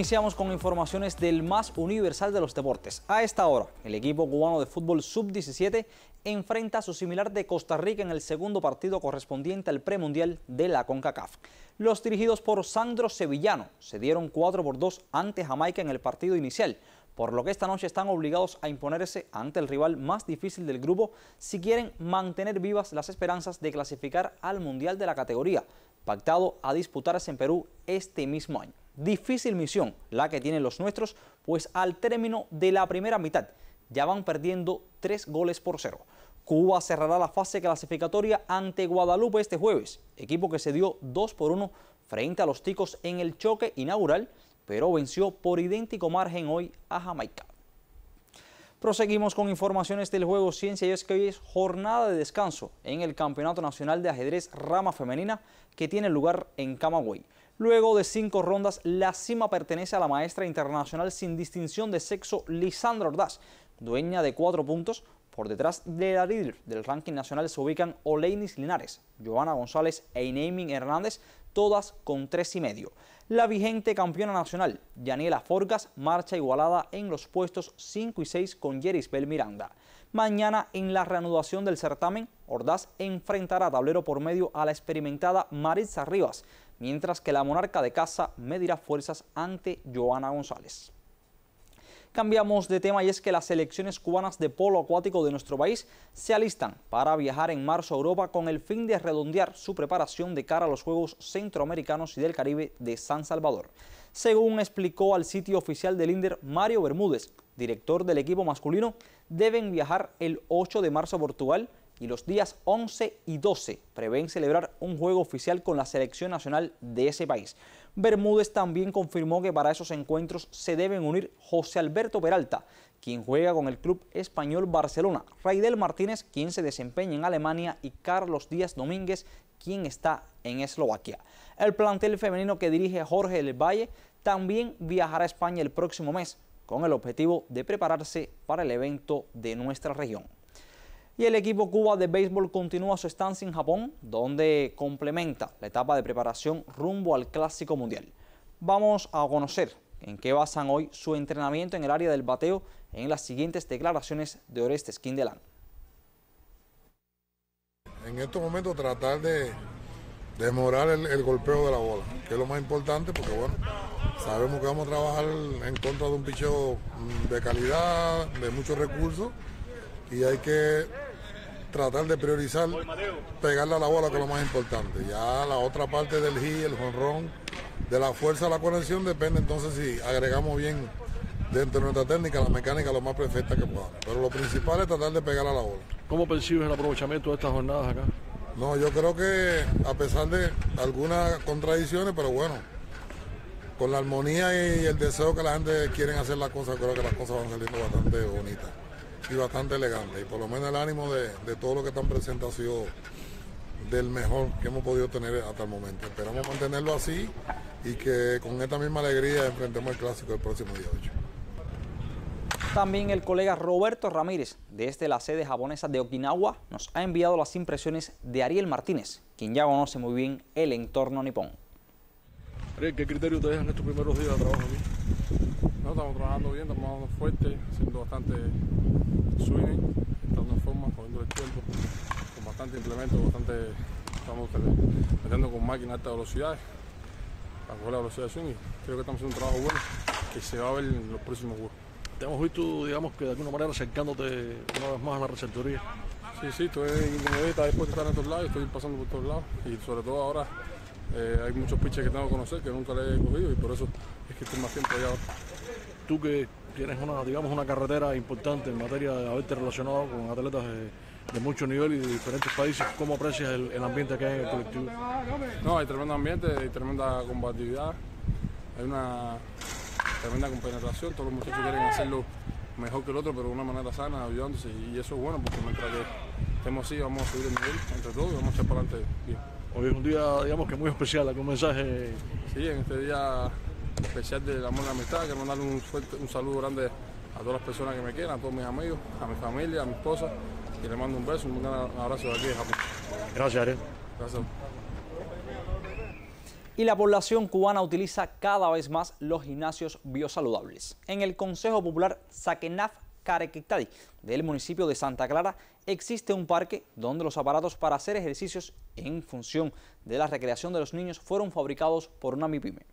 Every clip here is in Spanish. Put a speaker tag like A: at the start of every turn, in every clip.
A: Iniciamos con informaciones del más universal de los deportes. A esta hora, el equipo cubano de fútbol sub-17 enfrenta a su similar de Costa Rica en el segundo partido correspondiente al premundial de la CONCACAF. Los dirigidos por Sandro Sevillano se dieron 4-2 ante Jamaica en el partido inicial, por lo que esta noche están obligados a imponerse ante el rival más difícil del grupo si quieren mantener vivas las esperanzas de clasificar al mundial de la categoría, pactado a disputarse en Perú este mismo año. Difícil misión la que tienen los nuestros, pues al término de la primera mitad ya van perdiendo 3-0. Cuba cerrará la fase clasificatoria ante Guadalupe este jueves, equipo que se dio 2-1 frente a los ticos en el choque inaugural, pero venció por idéntico margen hoy a Jamaica. Proseguimos con informaciones del juego Ciencia y es que hoy es jornada de descanso en el Campeonato Nacional de Ajedrez Rama Femenina que tiene lugar en Camagüey. Luego de 5 rondas, la cima pertenece a la maestra internacional sin distinción de sexo Lisandra Ordaz, dueña de 4 puntos. Por detrás de la líder del ranking nacional se ubican Oleinis Linares, Joana González e Ineimin Hernández, todas con 3,5. La vigente campeona nacional, Yaniela Forgas, marcha igualada en los puestos 5 y 6 con Yerisbel Miranda. Mañana, en la reanudación del certamen, Ordaz enfrentará a tablero por medio a la experimentada Maritza Rivas, mientras que la monarca de casa medirá fuerzas ante Joana González. Cambiamos de tema y es que las selecciones cubanas de polo acuático de nuestro país se alistan para viajar en marzo a Europa con el fin de redondear su preparación de cara a los Juegos Centroamericanos y del Caribe de San Salvador. Según explicó al sitio oficial del INDER Mario Bermúdez, director del equipo masculino, deben viajar el 8 de marzo a Portugal y los días 11 y 12 prevén celebrar un juego oficial con la selección nacional de ese país. Bermúdez también confirmó que para esos encuentros se deben unir José Alberto Peralta, quien juega con el club español Barcelona, Raidel Martínez, quien se desempeña en Alemania, y Carlos Díaz Domínguez, quien está en Eslovaquia. El plantel femenino que dirige Jorge del Valle también viajará a España el próximo mes, con el objetivo de prepararse para el evento de nuestra región. Y el equipo Cuba de béisbol continúa su estancia en Japón, donde complementa la etapa de preparación rumbo al Clásico Mundial. Vamos a conocer en qué basan hoy su entrenamiento en el área del bateo en las siguientes declaraciones de Orestes Quindelán.
B: En estos momentos tratar de mejorar el golpeo de la bola, que es lo más importante, porque bueno, sabemos que vamos a trabajar en contra de un picheo de calidad, de muchos recursos, y hay que tratar de priorizar pegarle a la bola, que es lo más importante. Ya la otra parte del hit, el jonrón, de la fuerza de la conexión, depende entonces si agregamos bien dentro de nuestra técnica, la mecánica lo más perfecta que podamos. Pero lo principal es tratar de pegar a la bola.
C: ¿Cómo percibes el aprovechamiento de estas jornadas acá?
B: No, yo creo que a pesar de algunas contradicciones, pero bueno, con la armonía y el deseo que la gente quiere hacer las cosas, creo que las cosas van saliendo bastante bonitas y bastante elegantes. Y por lo menos el ánimo de todo lo que están presentes ha sido del mejor que hemos podido tener hasta el momento. Esperamos mantenerlo así y que con esta misma alegría enfrentemos el clásico el próximo día 8.
A: También el colega Roberto Ramírez, desde la sede japonesa de Okinawa, nos ha enviado las impresiones de Ariel Martínez, quien ya conoce muy bien el entorno nipón.
C: Ariel, ¿qué criterio te dejan estos primeros días de trabajo aquí?
D: No, estamos trabajando bien, estamos trabajando fuerte, haciendo bastante swing, estando en forma, cogiendo el tiempo, con bastante implemento, estamos metiendo con máquinas de alta velocidad para coger la velocidad de swing, y creo que estamos haciendo un trabajo bueno que se va a ver en los próximos juegos.
C: Te hemos visto, digamos, que de alguna manera acercándote una vez más a la receptoría.
D: Sí, estoy dispuesto a estar en todos lados, estoy pasando por todos lados, y sobre todo ahora hay muchos pitchers que tengo que conocer, que nunca le he cogido, y por eso es que estoy más tiempo allá ahora.
C: Tú que tienes una carretera importante en materia de haberte relacionado con atletas de mucho nivel y de diferentes países, ¿cómo aprecias el ambiente que hay en el colectivo?
D: No, hay tremendo ambiente, hay tremenda combatividad, hay una tremenda compenetración, todos los muchachos quieren hacerlo mejor que el otro, pero de una manera sana, ayudándose, y eso es bueno, porque mientras que estemos así, vamos a subir el nivel entre todos y vamos a echar para adelante bien.
C: Hoy es un día, digamos, que muy especial, algún mensaje.
D: Sí, en este día especial del amor y la amistad, quiero mandarle un saludo grande a todas las personas que me quieran, a todos mis amigos, a mi familia, a mi esposa, y le mando un beso, un gran abrazo de aquí de Japón.
C: Gracias, Ariel.
D: Gracias.
A: Y la población cubana utiliza cada vez más los gimnasios biosaludables. En el Consejo Popular Saquenaf Carequitadi del municipio de Santa Clara existe un parque donde los aparatos para hacer ejercicios en función de la recreación de los niños fueron fabricados por una MIPYME.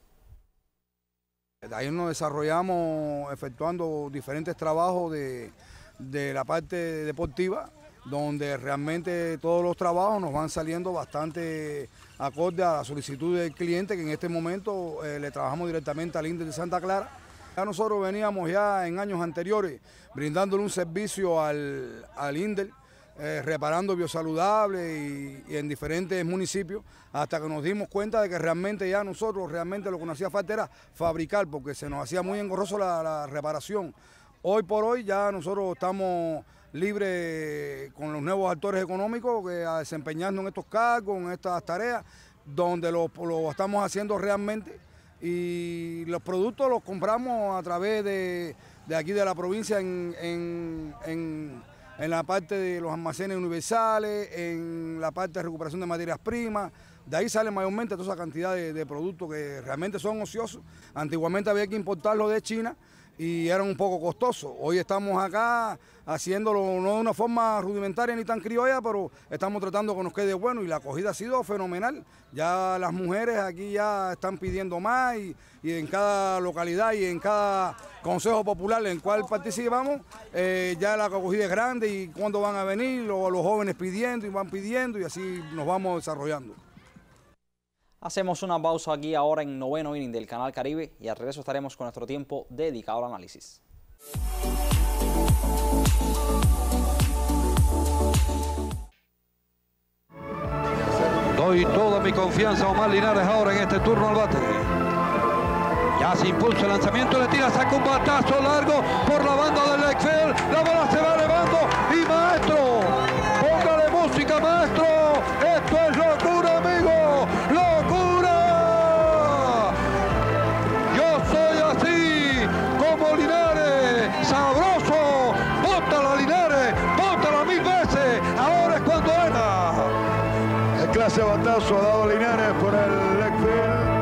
E: Ahí nos desarrollamos efectuando diferentes trabajos de la parte deportiva, donde realmente todos los trabajos nos van saliendo bastante acorde a la solicitud del cliente, que en este momento le trabajamos directamente al INDEL de Santa Clara. Ya nosotros veníamos ya en años anteriores brindándole un servicio al INDEL, reparando biosaludables y en diferentes municipios, hasta que nos dimos cuenta de que realmente ya nosotros, lo que nos hacía falta era fabricar, porque se nos hacía muy engorroso la reparación. Hoy por hoy ya nosotros estamos libres con los nuevos actores económicos a desempeñarnos en estos cargos, en estas tareas, donde lo estamos haciendo realmente, y los productos los compramos a través de aquí de la provincia en la parte de los almacenes universales, en la parte de recuperación de materias primas. De ahí sale mayormente toda esa cantidad de productos que realmente son ociosos. Antiguamente había que importarlos de China y eran un poco costosos. Hoy estamos acá haciéndolo no de una forma rudimentaria ni tan criolla, pero estamos tratando que nos quede bueno, y la acogida ha sido fenomenal. Ya las mujeres aquí ya están pidiendo más, y en cada localidad y en cada consejo popular en el cual participamos, ya la acogida es grande, y cuando van a venir los jóvenes pidiendo y van pidiendo, y así nos vamos desarrollando.
A: Hacemos una pausa aquí ahora en Noveno Inning del Canal Caribe, y al regreso estaremos con nuestro tiempo dedicado al análisis.
F: Doy toda mi confianza a Omar Linares ahora en este turno al bate. Ya se impulsa el lanzamiento, le tira, saca un batazo largo por la banda del left field. La bola se va elevando y maestro, póngale música, maestro. Esto es locura, amigo. ¡Locura! Yo soy así como Linares, sabroso. Bótala, Linares, bótala 1000 veces. Ahora es cuando era. El clase batazo ha dado Linares por el left field.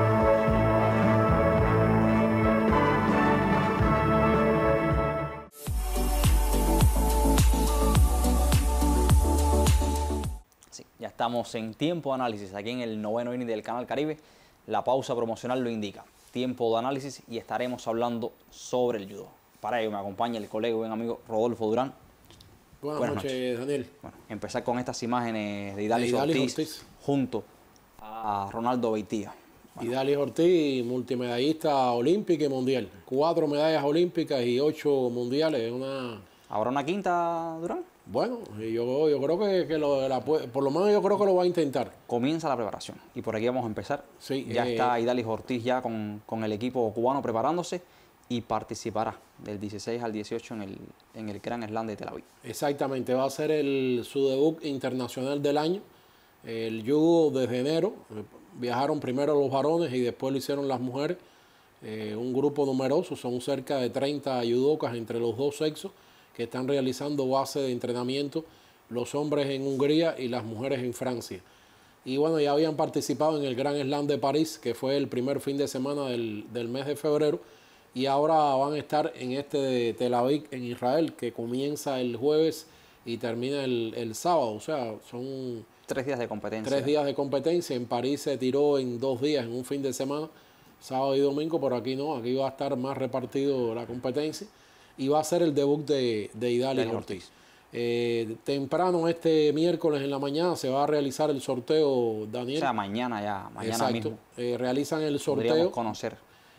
A: Ya estamos en tiempo de análisis aquí en el Noveno Inning del Canal Caribe. La pausa promocional lo indica. Tiempo de análisis, y estaremos hablando sobre el judo. Para ello me acompaña el colega y buen amigo Rodolfo Durán.
G: Buenas noches, Daniel.
A: Bueno, empezar con estas imágenes de Idalis Ortiz junto a Ronaldo Beitía.
G: Bueno. Idalis Ortiz, multimedallista olímpica y mundial. 4 medallas olímpicas y 8 mundiales.
A: ¿Habrá una quinta, Durán?
G: Bueno, yo creo que por lo menos yo creo que lo va a intentar.
A: Comienza la preparación y por aquí vamos a empezar.
G: Sí,
A: ya está Idalis Ortiz ya con el equipo cubano preparándose, y participará del 16 al 18 en el Grand Slam de Tel Aviv.
G: Exactamente, va a ser su debut internacional del año. El judo desde enero, viajaron primero los varones y después lo hicieron las mujeres. Un grupo numeroso, son cerca de 30 judocas entre los dos sexos, que están realizando base de entrenamiento, los hombres en Hungría y las mujeres en Francia. Y bueno, ya habían participado en el Grand Slam de París, que fue el primer fin de semana del mes de febrero, y ahora van a estar en este de Tel Aviv, en Israel, que comienza el jueves y termina el sábado. O sea, son
A: 3 días de competencia.
G: 3 días de competencia. En París se tiró en 2 días, en un fin de semana, sábado y domingo, pero aquí no, aquí va a estar más repartido la competencia. Y va a ser el debut de Idalis Ortiz. Temprano este miércoles en la mañana se va a realizar el sorteo, Daniel.
A: O sea, mañana
G: Exacto.
A: mismo.
G: Realizan el sorteo.
A: Podríamos conocer.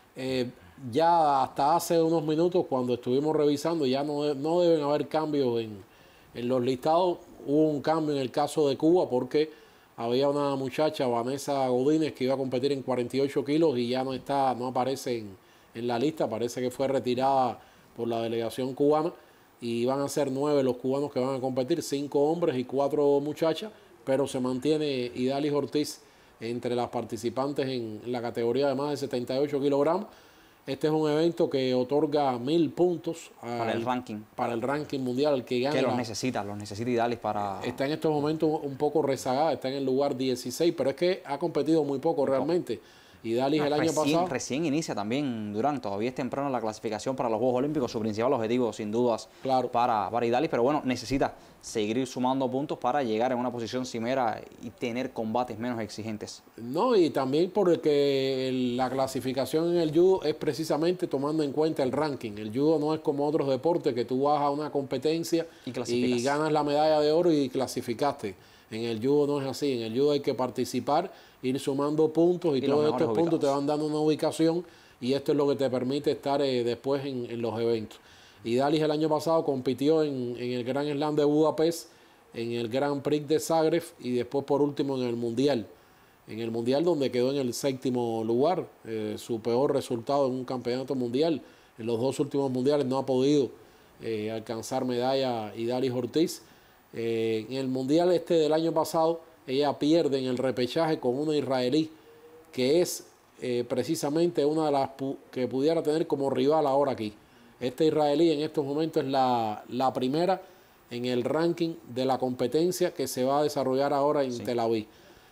G: Ya hasta hace unos minutos, cuando estuvimos revisando, ya no deben haber cambios en los listados. Hubo un cambio en el caso de Cuba, porque había una muchacha, Vanessa Godínez, que iba a competir en 48 kilos y ya no aparece en la lista. Parece que fue retirada por la delegación cubana, y van a ser 9 los cubanos que van a competir, 5 hombres y 4 muchachas, pero se mantiene Idalis Ortiz entre las participantes en la categoría de más de 78 kilogramos. Este es un evento que otorga 1000 puntos
A: para el ranking.
G: Para el ranking mundial, el que gana.
A: Que los necesita Idalis para...
G: Está en estos momentos un poco rezagada, está en el lugar 16, pero es que ha competido muy poco realmente. Idalis el año pasado...
A: Recién inicia también Durán, todavía es temprano la clasificación para los Juegos Olímpicos, su principal objetivo sin dudas para Idalis, pero bueno, necesita seguir sumando puntos para llegar en una posición cimera y tener combates menos exigentes.
G: No, y también porque la clasificación en el judo es precisamente tomando en cuenta el ranking. El judo no es como otros deportes que tú vas a una competencia y ganas la medalla de oro y clasificaste. En el judo no es así, en el judo hay que participar, ir sumando puntos y todos estos puntos te van dando una ubicación y esto es lo que te permite estar después en los eventos. Idalis el año pasado compitió en el Grand Slam de Budapest, en el Grand Prix de Zagreb y después por último en el Mundial. En el Mundial donde quedó en el 7º lugar, su peor resultado en un campeonato mundial. En los 2 últimos mundiales no ha podido alcanzar medalla Idalis Ortiz. En el Mundial del año pasado, ella pierde en el repechaje con una israelí que es precisamente una de las que pudiera tener como rival ahora aquí. Esta israelí en estos momentos es la primera en el ranking de la competencia que se va a desarrollar ahora en Tel Aviv.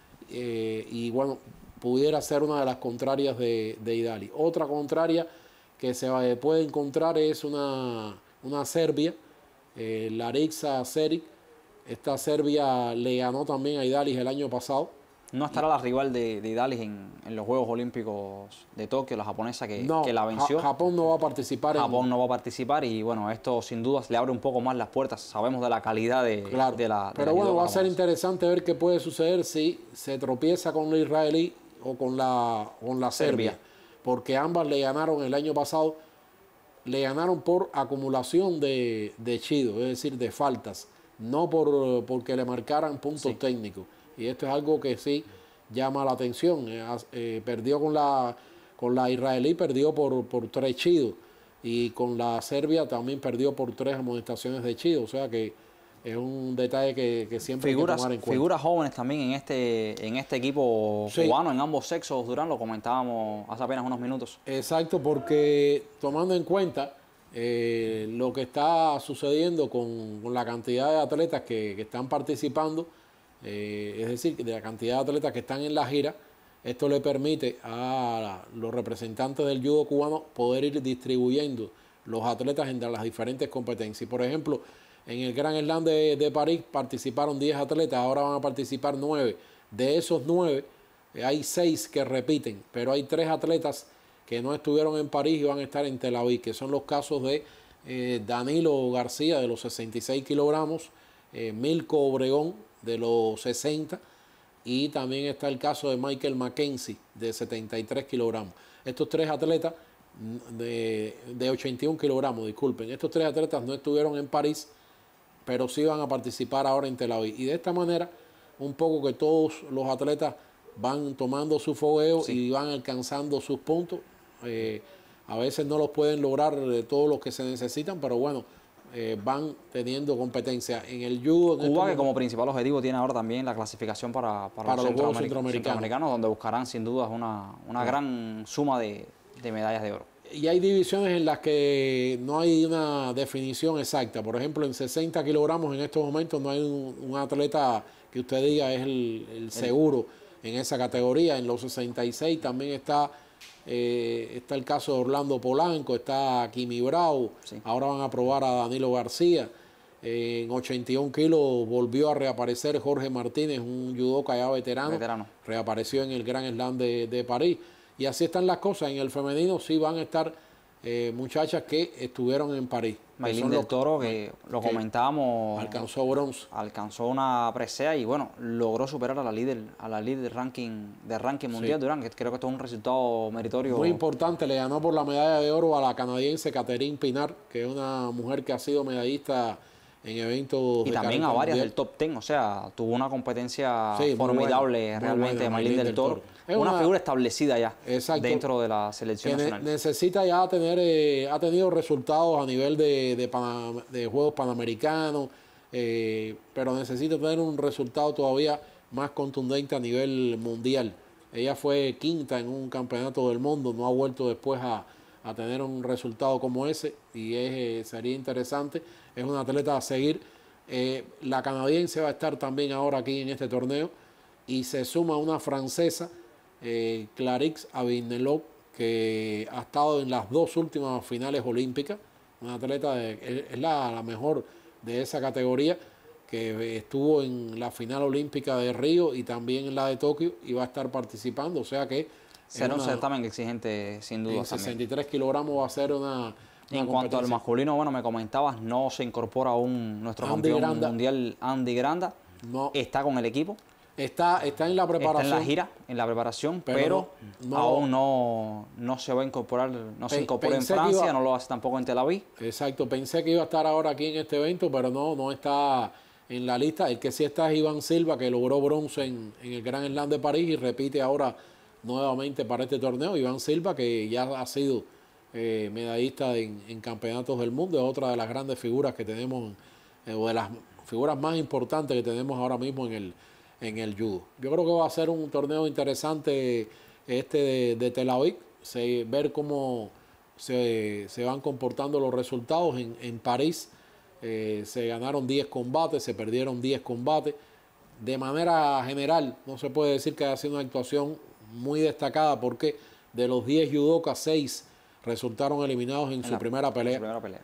G: Y bueno, pudiera ser una de las contrarias de Idalis. Otra contraria que se puede encontrar es una serbia, Larisa Seric. Esta Serbia le ganó también a Idalis el año pasado.
A: No estará la rival de Idalis en los Juegos Olímpicos de Tokio, la japonesa que la venció.
G: Japón no va a participar.
A: Japón no va a participar y bueno, esto sin dudas le abre un poco más las puertas. Sabemos de la calidad de la
G: Pero bueno, va a ser interesante ver qué puede suceder si se tropieza con la israelí o con la Serbia. Porque ambas le ganaron el año pasado, le ganaron por acumulación de chido, es decir, de faltas. No porque le marcaran puntos técnicos. Y esto es algo que sí llama la atención. Perdió con la israelí, perdió por 3 chidos. Y con la Serbia también perdió por 3 amonestaciones de chido. O sea que es un detalle que siempre hay que tomar en cuenta.
A: Figuras jóvenes también en este equipo cubano, en ambos sexos, Durán, lo comentábamos hace apenas unos minutos.
G: Exacto, porque tomando en cuenta lo que está sucediendo con la cantidad de atletas que están participando, es decir, de la cantidad de atletas que están en la gira, esto le permite a los representantes del judo cubano poder ir distribuyendo los atletas entre las diferentes competencias. Por ejemplo, en el Grand Slam de París participaron 10 atletas, ahora van a participar 9. De esos 9 hay 6 que repiten, pero hay 3 atletas que no estuvieron en París y van a estar en Tel Aviv, que son los casos de Danilo García de los 66 kilogramos, Milko Obregón de los 60 y también está el caso de Michael Mackenzie de 73 kilogramos. Estos 3 atletas de 81 kilogramos, disculpen, estos 3 atletas no estuvieron en París, pero sí van a participar ahora en Tel Aviv. Y de esta manera, un poco que todos los atletas van tomando su fogueo y van alcanzando sus puntos. A veces no los pueden lograr todos los que se necesitan, pero bueno, van teniendo competencia en el judo.
A: Cuba, que como principal objetivo tiene ahora también la clasificación para los Juegos Centroamericanos, donde buscarán sin dudas una gran suma de medallas de oro.
G: Y hay divisiones en las que no hay una definición exacta. Por ejemplo, en 60 kilogramos en estos momentos no hay un atleta que usted diga es el seguro en esa categoría. En los 66 también está el caso de Orlando Polanco, está Kimi Bravo, ahora van a probar a Danilo García. En 81 kilos volvió a reaparecer Jorge Martínez, un judoka ya veterano. Reapareció en el Grand Slam de París. Y así están las cosas. En el femenino sí van a estar muchachas que estuvieron en París.
A: Maylin del Toro, que lo comentábamos,
G: alcanzó bronce.
A: Alcanzó una presea y bueno, logró superar a la líder del ranking mundial, Durán, que creo que esto es un resultado meritorio.
G: Muy importante, le ganó por la medalla de oro a la canadiense Catherine Pinar, que es una mujer que ha sido medallista en eventos
A: y también a varias del top 10, o sea, tuvo una competencia formidable realmente Maylin del Toro. Es una figura establecida ya dentro de la selección nacional.
G: Necesita ya tener, ha tenido resultados a nivel de Juegos Panamericanos, pero necesita tener un resultado todavía más contundente a nivel mundial. Ella fue quinta en un campeonato del mundo, no ha vuelto después a a tener un resultado como ese y sería interesante. Es una atleta a seguir. La canadiense va a estar también ahora aquí en este torneo y se suma una francesa, Clarix Abinelot, que ha estado en las 2 últimas finales olímpicas. Una atleta, es la mejor de esa categoría, que estuvo en la final olímpica de Río y también en la de Tokio y va a estar participando. O sea que
A: será un certamen exigente, sin duda.
G: En 63 kilogramos va a ser una
A: en cuanto al masculino, bueno, me comentabas, no se incorpora aún nuestro campeón mundial Andy Granda. No. Está con el equipo.
G: Está en la preparación.
A: Está en la gira, en la preparación, pero aún no se va a incorporar, no se incorpora en Francia, no lo hace tampoco en Tel Aviv.
G: Exacto, pensé que iba a estar ahora aquí en este evento, pero no está en la lista. El que sí está es Iván Silva, que logró bronce en el Grand Slam de París y repite ahora nuevamente para este torneo. Iván Silva, que ya ha sido medallista en campeonatos del mundo, es otra de las grandes figuras que tenemos, o de las figuras más importantes que tenemos ahora mismo en el judo. Yo creo que va a ser un torneo interesante de Tel Aviv, ver cómo se van comportando los resultados. En París se ganaron 10 combates, se perdieron 10 combates. De manera general, no se puede decir que haya sido una actuación muy destacada, porque de los 10 judokas, 6 resultaron eliminados en su primera pelea.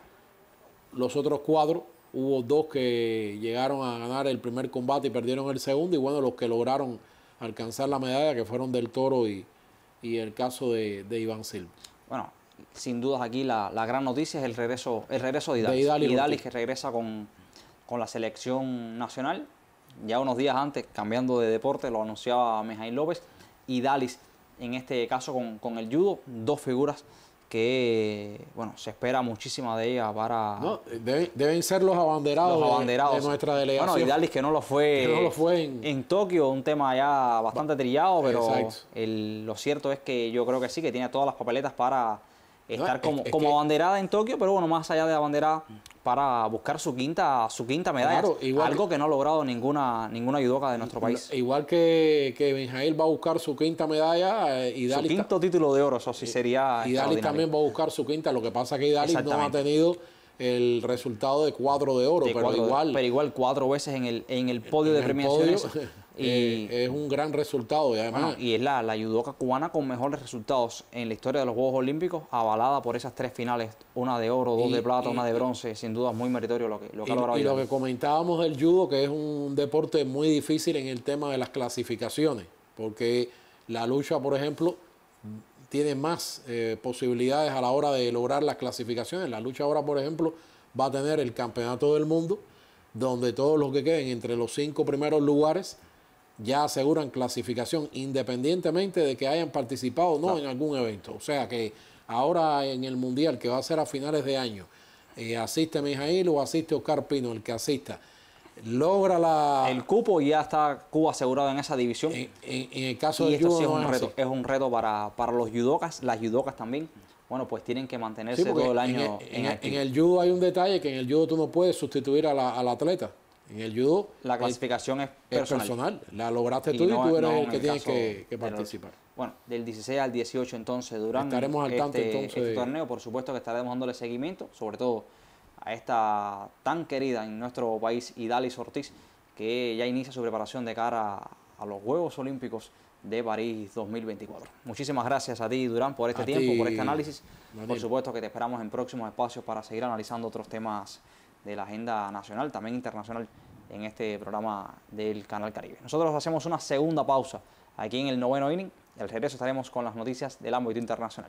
G: Los otros 4, hubo 2 que llegaron a ganar el primer combate y perdieron el segundo, y bueno, los que lograron alcanzar la medalla, que fueron Del Toro y el caso de Iván Silva.
A: Bueno, sin dudas aquí la gran noticia es el regreso de Idalis. Idalis, que regresa con la selección nacional. Ya unos días antes, cambiando de deporte, lo anunciaba Mijail López. Idalis, en este caso con el judo, 2 figuras que, bueno, se espera muchísima de ella para...
G: No, deben ser los abanderados de nuestra delegación.
A: Bueno, Idalis, que no lo fue en Tokio, un tema ya bastante trillado, pero lo cierto es que yo creo que sí, que tiene todas las papeletas para estar como abanderada en Tokio, pero bueno, más allá de abanderada, para buscar su quinta medalla. Claro, algo que no ha logrado ninguna judoka de nuestro país.
G: Igual que Mijail va a buscar su quinta medalla,
A: Idalis, su quinto título de oro, eso sí sería.
G: Idalis también va a buscar su quinta. Lo que pasa es que Idalis no ha tenido el resultado de 4 de oro, pero
A: igual 4 veces en el podio de premiaciones.
G: Es un gran resultado. Y además,
A: bueno, y es la judoka cubana con mejores resultados en la historia de los Juegos Olímpicos, avalada por esas 3 finales, una de oro, 2 de plata, una de bronce. Sin duda muy meritorio lo que ha logrado.
G: Y lo que comentábamos del judo, que es un deporte muy difícil en el tema de las clasificaciones, porque la lucha, por ejemplo, tiene más posibilidades a la hora de lograr las clasificaciones. La lucha ahora, por ejemplo, va a tener el campeonato del mundo, donde todos los que queden entre los 5 primeros lugares ya aseguran clasificación, independientemente de que hayan participado o no en algún evento. O sea que ahora en el Mundial, que va a ser a finales de año, asiste Mijail o asiste Oscar Pino, el que asista, logra el
A: cupo y ya está Cuba asegurado en esa división.
G: En el caso del judo,
A: sí es un reto para los judokas, las judokas también. Bueno, pues tienen que mantenerse todo el año
G: en el judo hay un detalle, que en el judo tú no puedes sustituir al atleta. En el judo
A: la clasificación es personal.
G: La lograste tú y tú eres el que tienes que participar.
A: Bueno, del 16 al 18 entonces Durán,
G: estaremos al tanto
A: este torneo. Por supuesto que estaremos dándole seguimiento, sobre todo a esta tan querida en nuestro país Idalis Ortiz, que ya inicia su preparación de cara a los Juegos Olímpicos de París 2024. Muchísimas gracias a ti, Durán, por este tiempo, por este análisis. Daniel. Por supuesto que te esperamos en próximos espacios para seguir analizando otros temas de la agenda nacional, también internacional, en este programa del Canal Caribe. Nosotros hacemos una segunda pausa aquí en el 9º inning. Al regreso estaremos con las noticias del ámbito internacional.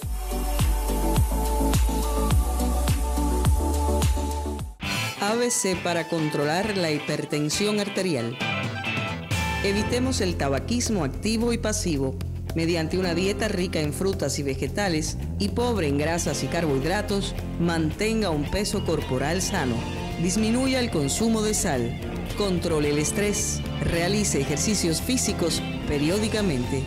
H: ABC para controlar la hipertensión arterial. Evitemos el tabaquismo activo y pasivo mediante una dieta rica en frutas y vegetales y pobre en grasas y carbohidratos. Mantenga un peso corporal sano. Disminuya el consumo de sal. Controle el estrés. Realice ejercicios físicos periódicamente.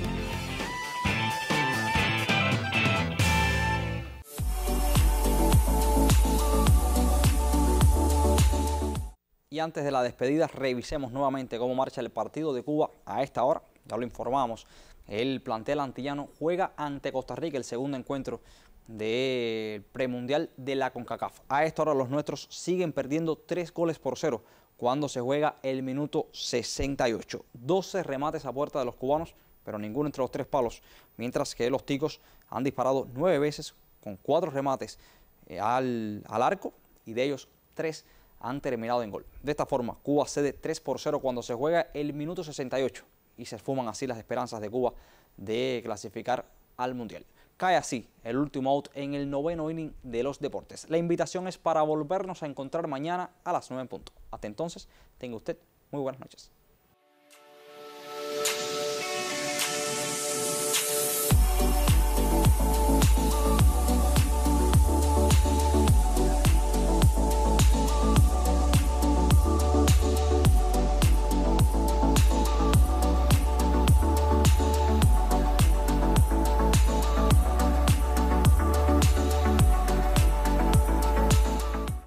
A: Y antes de la despedida, revisemos nuevamente cómo marcha el partido de Cuba a esta hora. Ya lo informamos. El plantel antillano juega ante Costa Rica el segundo encuentro del premundial de la CONCACAF. A esta hora los nuestros siguen perdiendo 3-0 cuando se juega el minuto 68. 12 remates a puerta de los cubanos, pero ninguno entre los 3 palos, mientras que los ticos han disparado 9 veces con 4 remates al arco, y de ellos 3 han terminado en gol. De esta forma, Cuba cede 3-0 cuando se juega el minuto 68 y se esfuman así las esperanzas de Cuba de clasificar al Mundial. Cae así el último out en el 9º inning de los deportes. La invitación es para volvernos a encontrar mañana a las 9 en punto. Hasta entonces, tenga usted muy buenas noches.